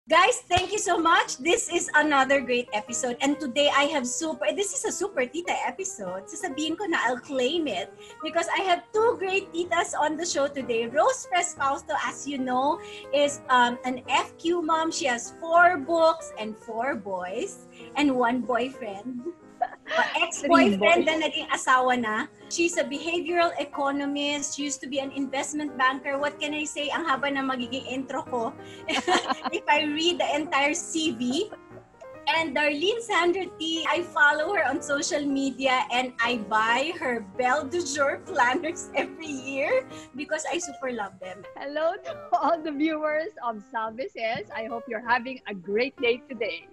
Guys, thank you so much. This is another great episode. And today I have this is a super tita episode. Sasabihin ko na I'll claim it because I have two great titas on the show today. Rose Fausto, as you know, is an FQ mom. She has 4 books and 4 boys and 1 boyfriend. Ex-boyfriend na naging asawa na. She's a behavioral economist. She used to be an investment banker. What can I say? Ang haba na magiging intro ko if I read the entire CV. And Darlyn Ty, I follow her on social media and I buy her Belle du Jour planners every year because I super love them. Hello to all the viewers of Salve. I hope you're having a great day today.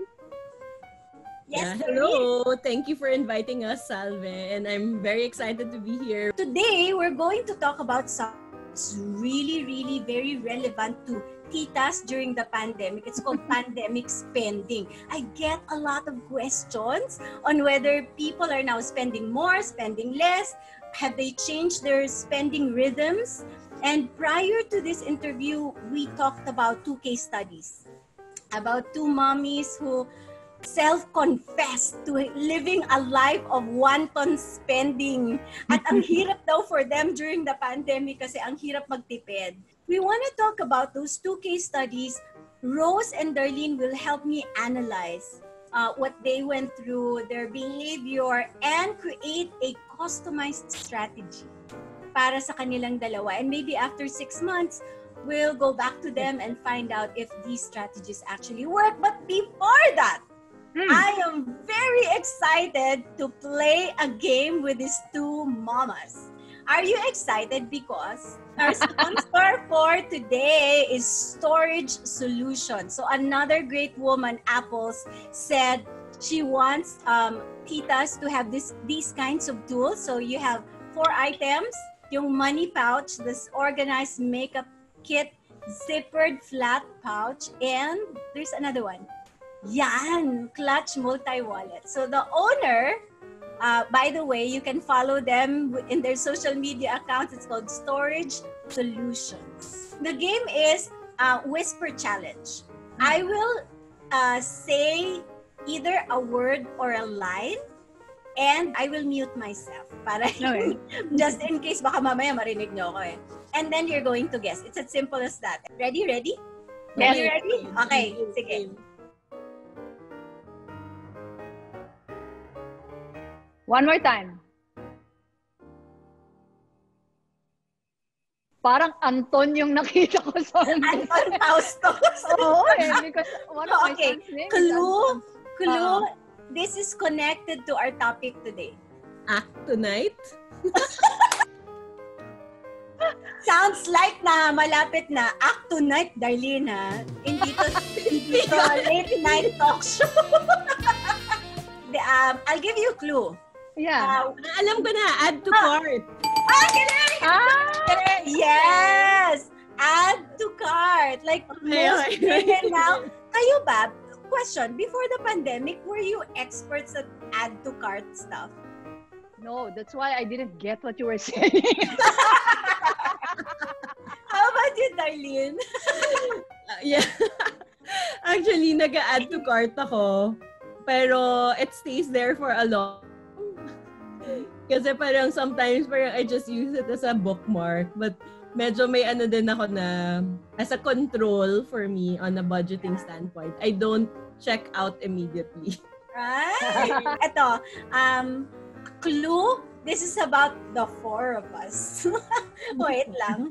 Yes, hello. Thank you for inviting us, Salve. And I'm very excited to be here. Today, we're going to talk about something that's really, really very relevant to titas during the pandemic. It's called pandemic spending. I get a lot of questions on whether people are now spending more, spending less. Have they changed their spending rhythms? And prior to this interview, we talked about 2 case studies. About 2 mommies who self-confessed to living a life of wanton spending. At ang hirap daw for them during the pandemic kasi ang hirap magtipid. We want to talk about those 2 case studies. Rose and Darlyn will help me analyze what they went through, their behavior, and create a customized strategy para sa kanilang dalawa. And maybe after 6 months, we'll go back to them and find out if these strategies actually work. But before that, I am very excited to play a game with these 2 mamas. Are you excited? Because our sponsor for today is Storage Solutions. So another great woman, Apples, said she wants titas to have these kinds of tools. So you have 4 items, yung money pouch, this organized makeup kit, zippered flat pouch, and there's another one. Yan, Clutch Multi-Wallet. So the owner, by the way, you can follow them in their social media accounts. It's called Storage Solutions. The game is Whisper Challenge. I will say either a word or a line, and I will mute myself para just in case baka mamaya marinig nyo ako eh. And then you're going to guess. It's as simple as that. Ready? Yes. You ready? Okay, sige. One more time. Parang Anton yung nakita ko sa Anton Fausto. Oo, because one of my son's name is Anton. Clue. This is connected to our topic today. Act tonight? Sounds like na malapit na. Act tonight, Darlyn, ha? Hindi to late night talk show. I'll give you a clue. Yeah. Alam ko na, add to cart. Galing! Yes! Add to cart. Like, most women now. Kayo ba? Question, before the pandemic, were you experts at add to cart stuff? No, that's why I didn't get what you were saying. How about you, Darlyn? Yeah. Actually, nag-add to cart ako. Pero it stays there for a long. Kasi parang sometimes parang I just use it as a bookmark. But medyo may ano din ako na as a control for me on a budgeting standpoint. I don't check out immediately. Right? Ito, clue, this is about the 4 of us. Wait lang.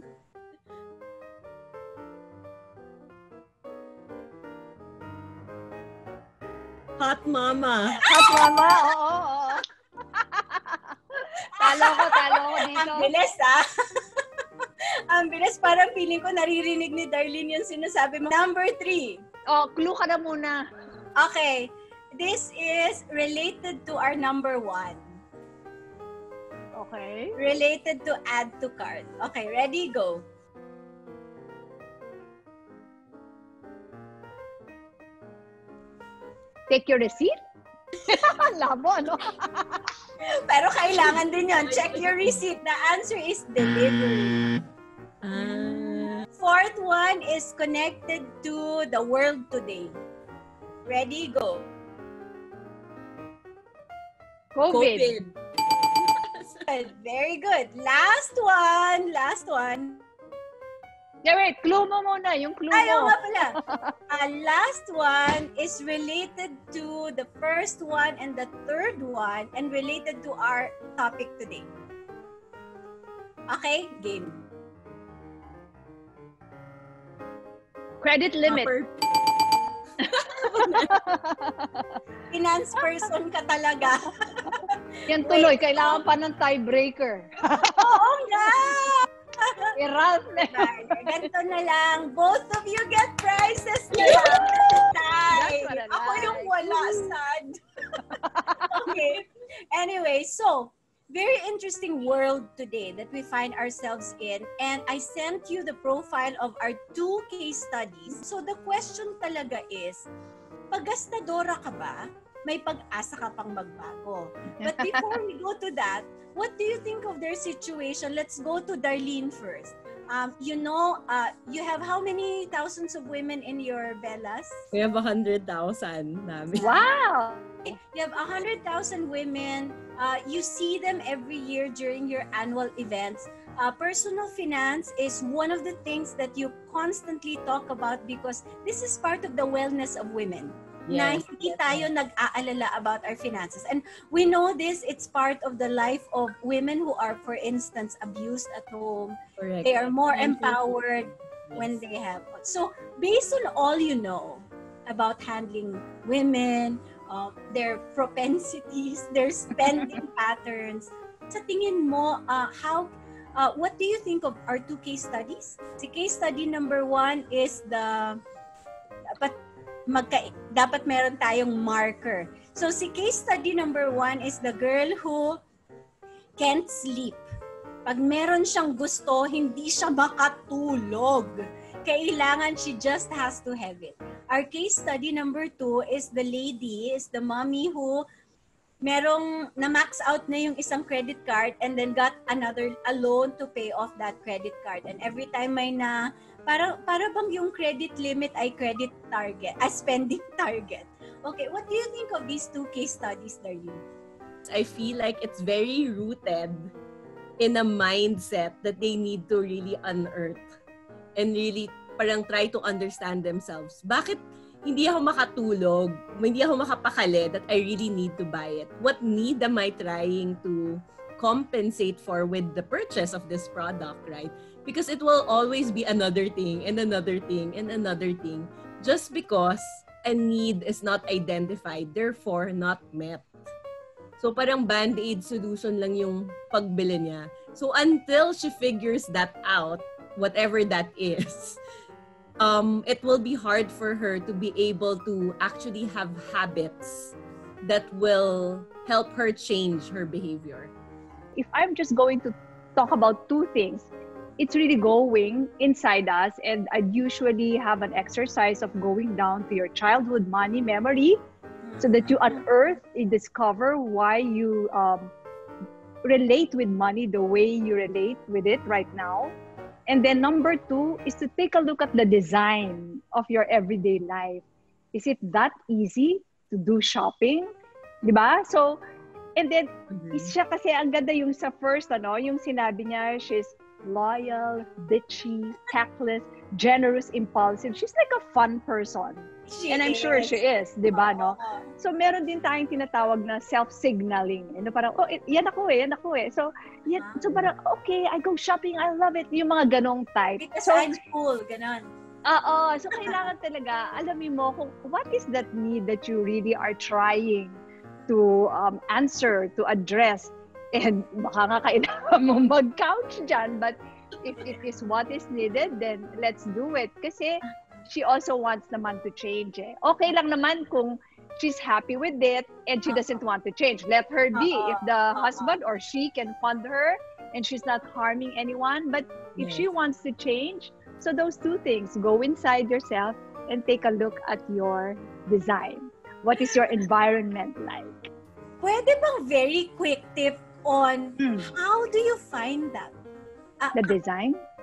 Hot mama. Hot mama, oo. Talo ko dito. Ang bilis, ha? Ang bilis, parang feeling ko naririnig ni Darlyn yung sinasabi mo. Number 3. Oh, clue ka na muna. Okay. This is related to our number 1. Okay. Related to add to cart. Okay, ready? Go. Take your receipt? Labo, ano? Pero kailangan din yon. Check your receipt. The answer is delivery. 4 Part 1 is connected to the world today. Ready? Go. COVID. Good. Very good. Last one. Yeah, wait, clue mo muna, yung clue Ayaw mo. nga pala. Last one is related to the first one and the third one and related to our topic today. Okay? Game. Credit limit. Finance person ka talaga. Yan tuloy, kailangan pa ng tiebreaker. Oo nga! Ralph na. Ganito na lang. Both of you get prizes na lang. That's what I like. Ako yung wala, sad. Okay. Anyway, so, very interesting world today that we find ourselves in. And I sent you the profile of our 2 case studies. So, the question talaga is, paggastadora ka ba? May pag-asa ka pang magbago. But before we go to that, what do you think of their situation? Let's go to Darlyn first. You have how many thousands of women in your Bellas? We have 100,000 namin. Wow! You have 100,000 women. You see them every year during your annual events. Personal finance is one of the things that you constantly talk about because this is part of the wellness of women. Na hindi tayo nag-aalala about our finances. And we know this, it's part of the life of women who are, for instance, abused at home. Correct. They are more empowered when they have. So, based on all you know about handling women, their propensities, their spending patterns, sa tingin mo, what do you think of our 2 case studies? Si case study number 1 is dapat meron tayong marker. So, si case study number 1 is the girl who can't sleep. Pag meron siyang gusto, hindi siya makatulog. Kailangan, she just has to have it. Our case study number 2 is the mommy who merong na-max out na yung isang credit card and then got a loan to pay off that credit card. And every time may para bang yung credit limit ay credit target, spending target. Okay, what do you think of these 2 case studies, Darlyn? I feel like it's very rooted in a mindset that they need to really unearth and really parang try to understand themselves. Bakit hindi ako makatulog? Hindi ako makapakali that I really need to buy it? What need am I trying to compensate for with the purchase of this product, right? Because it will always be another thing and another thing and another thing just because a need is not identified, therefore not met. So parang band-aid solution lang yung pagbili niya. So until she figures that out, whatever that is, it will be hard for her to be able to actually have habits that will help her change her behavior. If I'm just going to talk about 2 things, it's really going inside us, and I'd usually have an exercise of going down to your childhood money memory so that you unearth and discover why you relate with money the way you relate with it right now. And then number 2 is to take a look at the design of your everyday life. Is it that easy to do shopping? Diba? So, and then, siya kasi ang ganda yung sa first, yung sinabi niya, she's loyal, bitchy, tactless, generous, impulsive. She's like a fun person. And I'm sure she is, di ba, no? So, meron din tayong tinatawag na self-signaling. Parang, yan ako eh. So, so parang, okay, I go shopping, I love it. Yung mga ganong type. Because so, I'm cool, ganon. So, kailangan talaga, alamin mo kung what is that need that you really are trying to answer, to address. And baka nga kailangan mo mag-couch dyan. But if it is what is needed, then let's do it. Kasi she also wants naman to change. Okay lang naman kung she's happy with it and she doesn't want to change. Let her be. If the husband or she can fund her and she's not harming anyone. But if she wants to change, so those 2 things, go inside yourself and take a look at your design. What is your environment like? Pwede bang very quick tip on how do you find that? The design?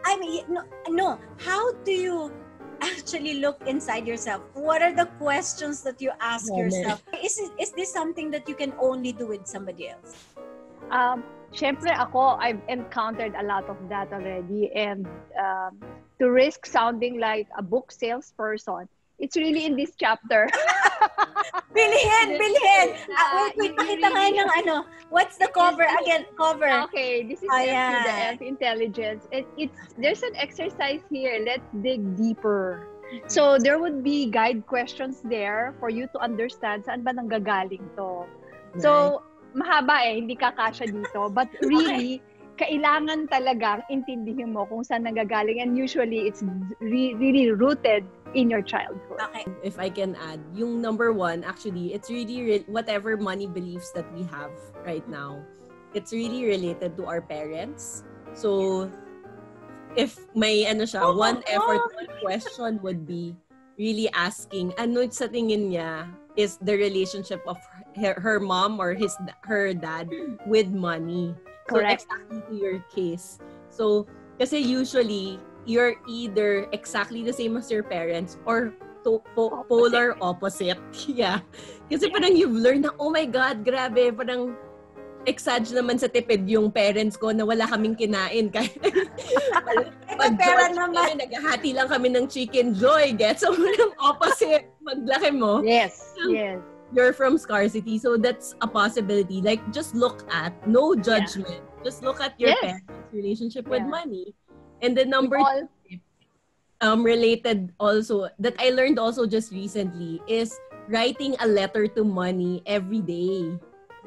I mean, no. How do you actually look inside yourself? What are the questions that you ask yourself? Is this something that you can only do with somebody else? Syempre ako, I've encountered a lot of that already. And to risk sounding like a book salesperson, it's really in this chapter. Bilhin! Wait, pakita nga ng ano. What's the cover? Again, cover. Okay, this is the F Intelligence. There's an exercise here. Let's dig deeper. So there would be guide questions there for you to understand saan ba nanggagaling to. So, mahaba hindi kakasya dito. But really, kailangan talagang intindihin mo kung saan nanggagaling. And usually, it's really rooted in your childhood. Okay. If I can add, yung number one, actually, it's really whatever money beliefs that we have right now, it's really related to our parents. So, if may one question would be really asking, ano sa tingin niya is the relationship of her mom or her dad with money. So, Correct. Exactly to your case. So, kasi usually, you're either exactly the same as your parents or polar opposite. Yeah. Kasi parang you've learned na, oh my God, grabe, parang exage naman sa tipid yung parents ko na wala kaming kinain. Pag pera George naman. kami, naghahati lang kami ng chicken joy. Get? So, parang opposite. Maglaki mo. Yes. You're from scarcity. So, that's a possibility. Like, just look at, no judgment. Just look at your parents' relationship with money. And the number two, related also, that I learned also just recently, is writing a letter to money every day.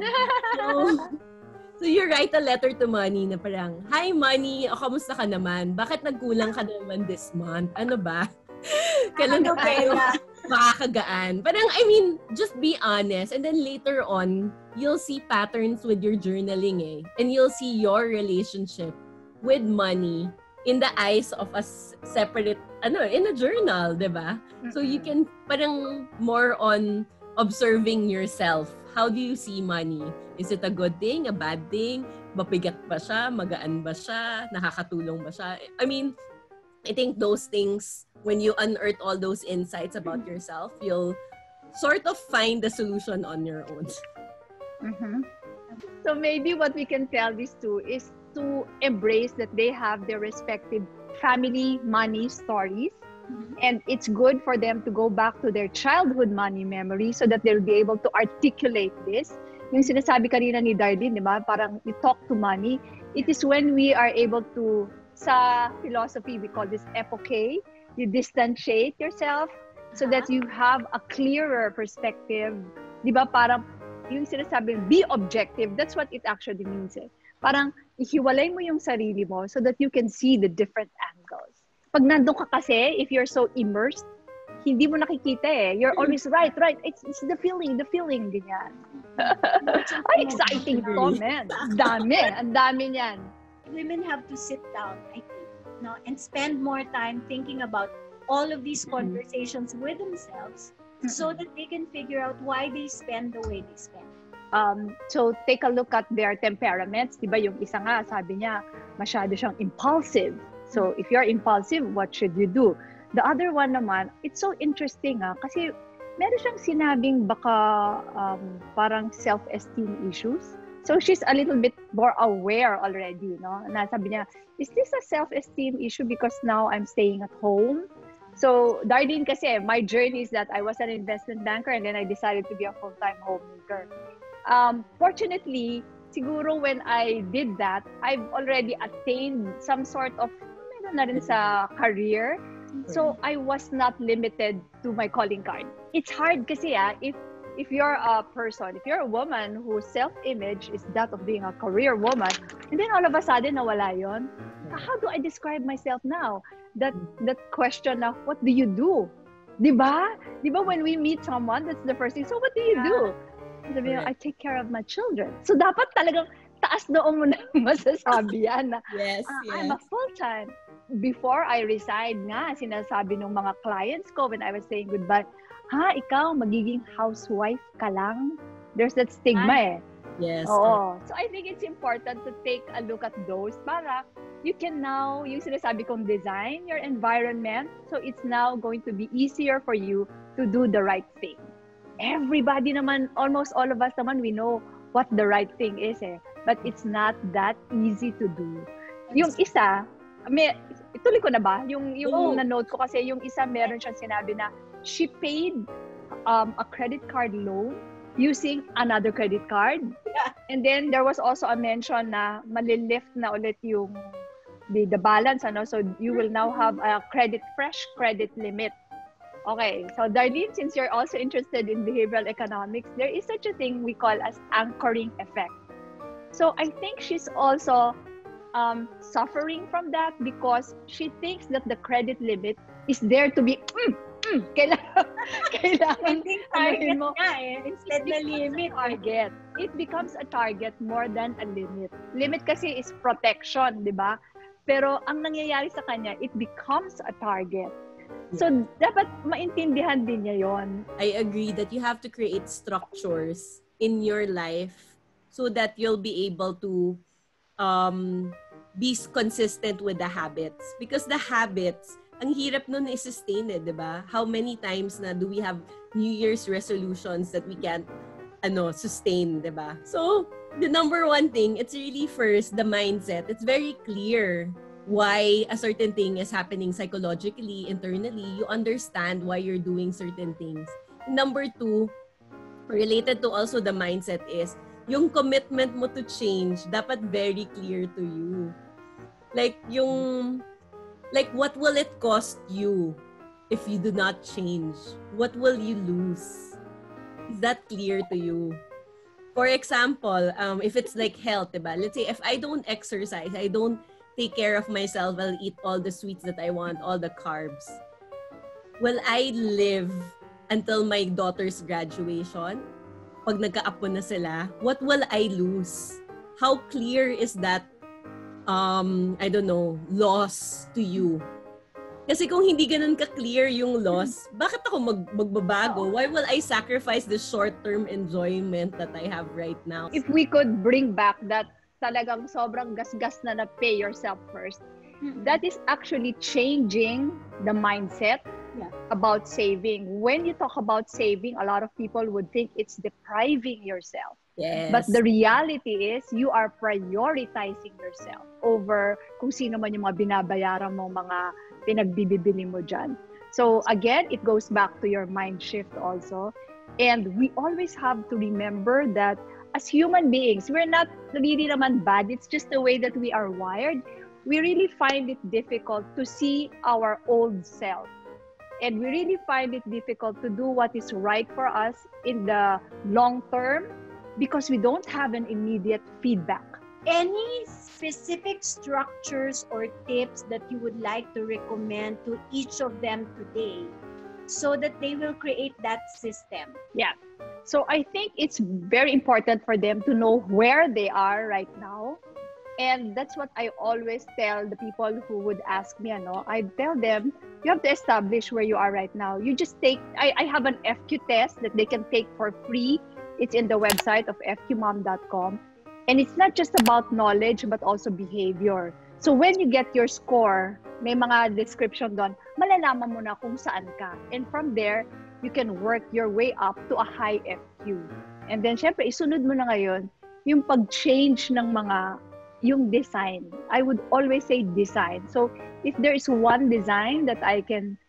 So you write a letter to money na parang, hi money, kamusta ka naman? Bakit nagkulang ka naman this month? Ano ba? Kailan na tayo makakagaan? Parang, I mean, just be honest. And then later on, you'll see patterns with your journaling and you'll see your relationship with money in the eyes of a separate, in a journal, diba? So you can, parang more on observing yourself. How do you see money? Is it a good thing, a bad thing? Mabigat ba siya? Magaan ba siya? Nakakatulong ba siya? I mean, I think those things, when you unearth all those insights about yourself, you'll sort of find the solution on your own. Mm-hmm. So maybe what we can tell these two is to embrace that they have their respective family money stories. And it's good for them to go back to their childhood money memory so that they'll be able to articulate this. Yung sinasabi kanina ni Darlyn, di ba? Parang you talk to money. It is when we are able to, sa philosophy, we call this epoche. You distantiate yourself so that you have a clearer perspective. Di ba? Parang yung sinasabi, be objective. That's what it actually means. Parang ihiwalay mo yung sarili mo so that you can see the different angles. Pag nandun ka kasi, if you're so immersed, hindi mo nakikita You're always right. It's the feeling, ganyan. Ay, exciting to, man. Ang dami niyan. Women have to sit down, I think, and spend more time thinking about all of these conversations with themselves so that they can figure out why they spend the way they spend. So take a look at their temperaments. Diba yung isa nga, sabi niya, masyado siyang impulsive. So if you're impulsive, what should you do? The other one naman, it's so interesting kasi meron siyang sinabing baka parang self-esteem issues. So she's a little bit more aware already, Nasabi niya, is this a self-esteem issue because now I'm staying at home? So Darlyn kasi, my journey is that I was an investment banker and then I decided to be a full-time homemaker. Fortunately, siguro when I did that, I've already attained some sort of na rin sa career. So I was not limited to my calling card. It's hard kasi if you're a person, if you're a woman whose self-image is that of being a career woman, and then all of a sudden nawala yon. How do I describe myself now? That question of what do you do? Diba when we meet someone, that's the first thing. So what do you do? Sabi niya, I take care of my children. So dapat talagang taas noong mo na masasabi yan na, yes. I'm a full-time. Before I resigned nga, sinasabi ng mga clients ko when I was saying goodbye, ikaw magiging housewife ka lang? There's that stigma Yes. Oo. So I think it's important to take a look at those para you can now, yung sinasabi kong design your environment, so it's now going to be easier for you to do the right thing. Everybody naman, almost all of us naman, we know what the right thing is eh. But it's not that easy to do. Yung isa, ituloy ko na ba? Yung na-note ko kasi, yung isa meron siyang sinabi na she paid a credit card loan using another credit card. Yeah. And then there was also a mention na malilift na ulit yung the balance, ano? So you will now have a fresh credit limit. Okay, so Darlene, since you're also interested in behavioral economics, there is such a thing we call as anchoring effect. So I think she's also suffering from that because she thinks that the credit limit is there to be kailangan target mo. Instead na limit. Target. It becomes a target more than a limit. Limit kasi is protection, di ba? Pero ang nangyayari sa kanya, it becomes a target. So, dapat maintindihan din niya yon. I agree that you have to create structures in your life so that you'll be able to be consistent with the habits. Because the habits, ang hirap nun i-sustain eh, di ba? How many times na do we have New Year's resolutions that we can't sustain, di ba? So, the number one thing, it's really first, the mindset. It's very clear why a certain thing is happening psychologically, internally. You understand why you're doing certain things. Number two, related to also the mindset is, yung commitment mo to change, dapat very clear to you. Like, what will it cost you if you do not change? What will you lose? Is that clear to you? For example, if it's like health, diba? Let's say if I don't exercise, I don't take care of myself, I'll eat all the sweets that I want, all the carbs. Will I live until my daughter's graduation? Pag nagka-apo na sila, what will I lose? How clear is that loss to you? Kasi kung hindi ganun ka-clear yung loss, bakit ako magbabago? Why will I sacrifice the short-term enjoyment that I have right now? If we could bring back that talagang sobrang gasgas na pay yourself first, that is actually changing the mindset about saving. When you talk about saving, a lot of people would think it's depriving yourself. Yes. But the reality is, you are prioritizing yourself over kung sino man yung mga binabayaran mo, mga pinagbibili mo dyan. So again, it goes back to your mind shift also. And we always have to remember that as human beings, we're not really naman bad. It's just the way that we are wired. We really find it difficult to see our old self. And we really find it difficult to do what is right for us in the long term, because we don't have an immediate feedback. Any specific structures or tips that you would like to recommend to each of them today so that they will create that system? Yeah. So I think it's very important for them to know where they are right now. And that's what I always tell the people who would ask me, I tell them, you have to establish where you are right now. You just take, I have an FQ test that they can take for free. It's in the website of fqmom.com. And it's not just about knowledge, but also behavior. So when you get your score, may mga description doon, malalaman mo na kung saan ka. And from there, you can work your way up to a high FQ. And then, syempre, isunod mo na ngayon yung pag-change ng yung design. I would always say design. So if there is one design that I can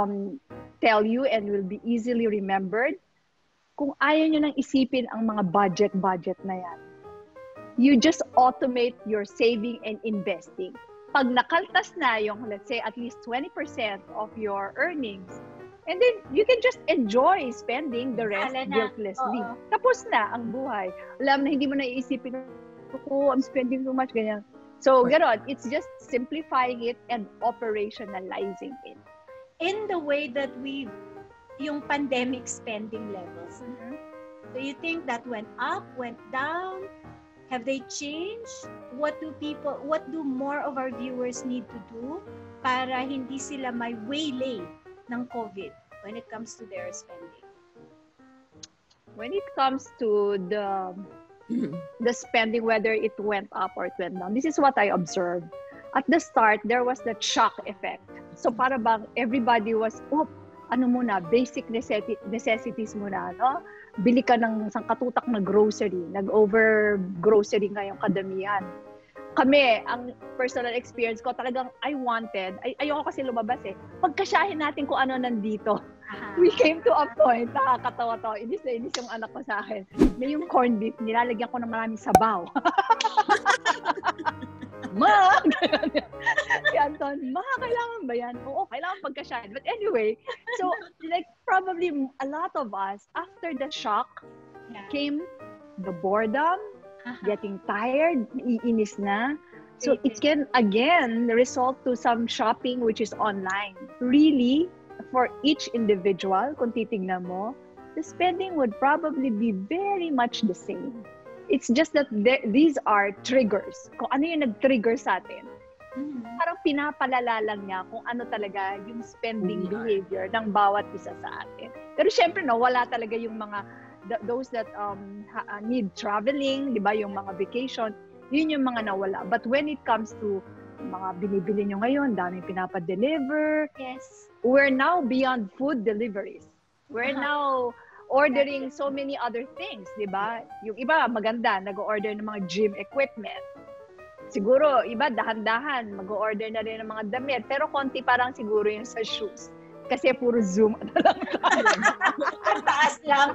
tell you and will be easily remembered, kung ayaw nyo nang isipin ang mga budget na yan, you just automate your saving and investing. Pag nakaltas na yung, let's say, at least 20% of your earnings, and then you can just enjoy spending the rest guiltlessly. Tapos na ang buhay. Alam na hindi mo na iisipin, I'm spending too much, ganyan. So, gano'n, it's just simplifying it and operationalizing it. In the way that yung pandemic spending levels, do you think that went up, went down? Have they changed? What do more of our viewers need to do para hindi sila may waylay ng COVID when it comes to their spending? When it comes to the the spending, whether it went up or it went down. This is what I observed. At the start, there was that shock effect. So para bang everybody was, ano muna, basic necessities muna, no? Bili ka ng isang katutak na grocery. Nag-over grocery ngayong kadamihan. Kami, ang personal experience ko, talagang ayoko kasi lumabas eh. Pagkasyahin natin kung ano nandito. We came to a point, nakakatawa to. Inis na inis yung anak ko sa akin. May yung corned beef, nilalagyan ko ng maraming sabaw. Ma! Si Anton, Ma, kailangan ba yan? Oo, kailangan pagkasyahin. But anyway, so like probably a lot of us, after the shock, came the boredom, getting tired, iinis na. So it can again result to some shopping which is online. Really, for each individual, kung titignan mo, the spending would probably be very much the same. It's just that these are triggers. Kung ano yung nag-trigger sa atin. Parang pinapalala lang niya kung ano talaga yung spending behavior ng bawat isa sa atin. Pero syempre, no, wala talaga yung mga, those that need traveling, di ba, yung mga vacation, yun yung mga nawala. But when it comes to mga binibili nyo ngayon, daming pinapa-deliver. Yes. We're now beyond food deliveries. We're now ordering so many other things, di ba? Yung iba, maganda, nag-order ng mga gym equipment. Siguro, iba, dahan-dahan, mag-order na rin ng mga damit. Pero konti parang siguro yung sa shoes. Kasi puro Zoom na lang tayo. Taas lang.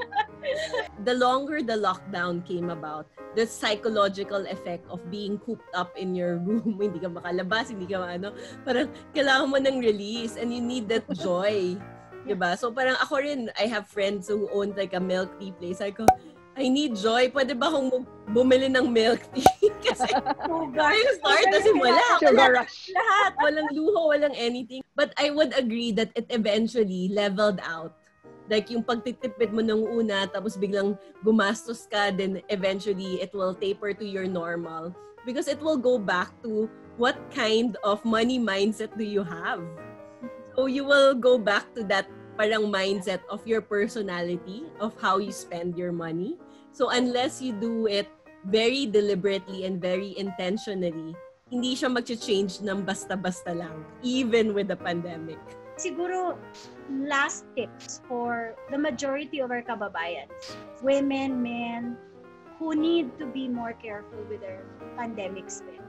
The longer the lockdown came about, the psychological effect of being cooped up in your room, hindi ka makalabas, hindi ka parang kailangan mo ng release and you need that joy. Diba? So parang ako rin, I have friends who own like a milk tea place. I go, I need joy. Pwede ba akong bumili ng milk tea? Kasi yung start, kasi lahat. Walang luho, walang anything. But I would agree that it eventually leveled out. Like yung pagtitipid mo nung una, tapos biglang gumastos ka, then eventually it will taper to your normal. Because it will go back to what kind of money mindset do you have? So you will go back to that parang mindset of your personality, of how you spend your money. So unless you do it very deliberately and very intentionally, hindi siya mag-change ng basta-basta lang, even with the pandemic. Siguro, last tips for the majority of our kababayans, women, men, who need to be more careful with their pandemic spend.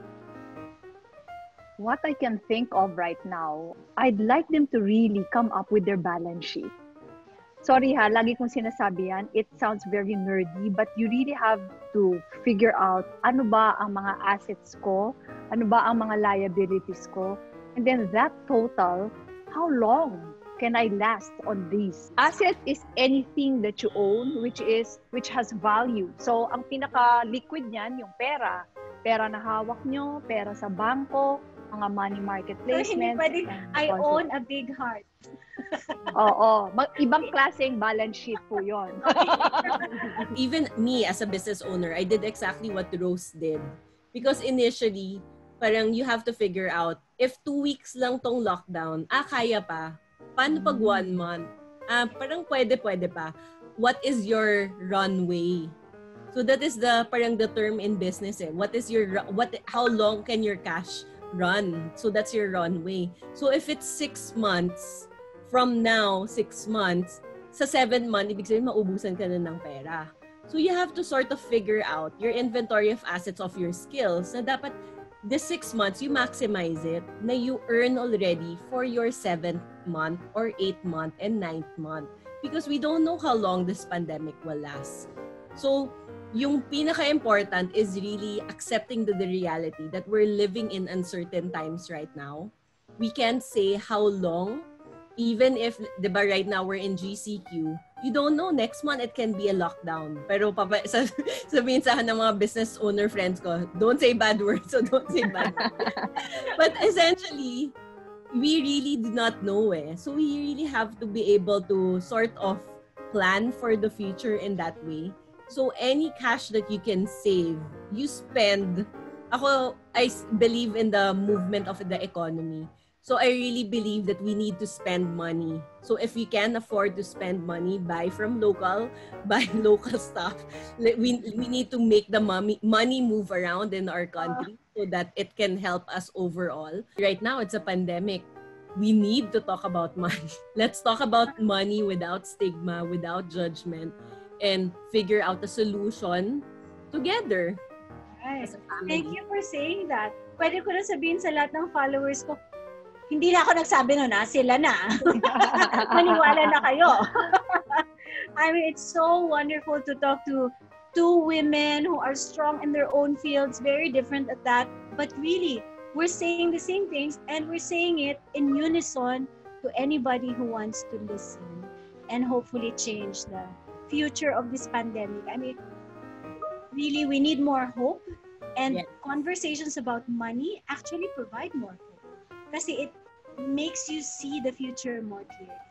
What I can think of right now, I'd like them to really come up with their balance sheet. Sorry ha, lagi kong sinasabi yan. It sounds very nerdy, but you really have to figure out ano ba ang mga assets ko, ano ba ang mga liabilities ko, and then that total, how long can I last on these? Asset is anything that you own which has value. So ang pinaka-liquid niyan, yung pera. Pera na hawak nyo, pera sa bangko, mga money market placements. So, hindi pwedeng, I own a big heart. Oo. Ibang klaseng balance sheet po yun. Even me as a business owner, I did exactly what Rose did. Because initially, parang you have to figure out, if 2 weeks lang tong lockdown, kaya pa. Paano pag 1 month? Parang pwede pa. What is your runway? So that is parang the term in business eh. How long can your cash run? So that's your runway. So if it's 6 months, from now, 6 months, sa 7 months, ibig sabihin maubusan ka na ng pera. So you have to sort of figure out your inventory of assets of your skills na dapat this 6 months, you maximize it na you earn already for your 7th month or 8th month and 9th month. Because we don't know how long this pandemic will last. So yung pinaka-important is really accepting the reality that we're living in uncertain times right now. We can't say how long, even if, diba, right now we're in GCQ, you don't know, next month it can be a lockdown. Pero sabihin sa ng mga business owner friends ko, don't say bad words, so don't say bad words. But essentially, we really do not know eh. So we really have to be able to sort of plan for the future in that way. So any cash that you can save, you spend. Ako, I believe in the movement of the economy. So I really believe that we need to spend money. So if we can afford to spend money, buy from local, buy local stuff. We need to make the money move around in our country so that it can help us overall. Right now, it's a pandemic. We need to talk about money. Let's talk about money without stigma, without judgment, and figure out a solution together Right. as a family. Thank you for saying that. Pwede ko na sabihin sa lahat ng followers ko, hindi na ako nagsabi nun, sila na. Maniwala na kayo. I mean, it's so wonderful to talk to two women who are strong in their own fields, very different at that. But really, we're saying the same things and we're saying it in unison to anybody who wants to listen and hopefully change the future of this pandemic. I mean, really, we need more hope, and conversations about money actually provide more hope. Kasi it makes you see the future more clearly.